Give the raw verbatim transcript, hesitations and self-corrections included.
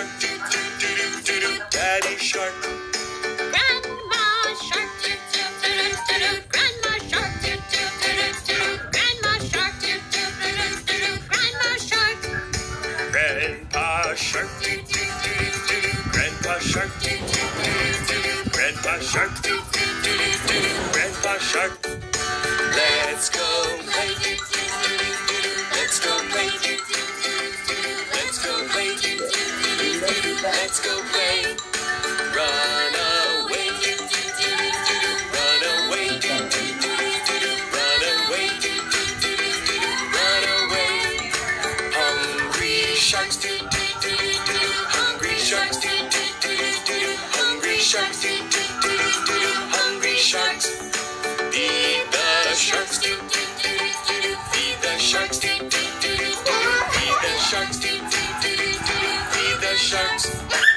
doo doo doo doo doo. Daddy shark. Grandma shark, doo doo doo doo doo. Grandma shark, doo doo doo doo doo. Grandma shark, doo doo doo doo doo. Grandma shark. Grandpa shark. Doo doo doo doo doo. Grandpa shark. Doo doo doo doo doo. Grandpa shark. Doo doo doo doo doo. Grandpa shark. Let's go play. Doo doo doo doo doo. Let's go play. Doo doo doo doo doo. Let's go play. Doo doo doo doo doo. Let's go play. Run away. Doo doo doo doo doo. Run away. Doo doo doo doo doo. Run away. Doo doo doo doo doo. Run away. Hungry sharks. Doo doo doo doo doo. Hungry sharks. Doo doo doo doo doo. Hungry sharks. Doo doo doo doo doo. Hungry sharks. Feed the sharks. Doo doo doo doo doo. Feed the sharks. Doo doo doo doo doo. Feed the sharks. Doo doo doo doo doo. Feed the sharks.